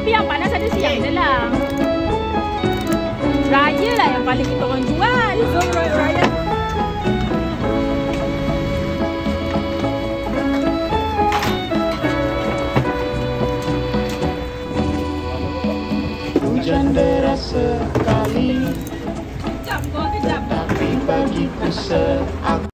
Tapi yang panas ada siang je lah. Raya lah yang paling kita orang jual. Jom raya. Hujan deras sekali, Kejap, kau kejap. tapi bagiku seakan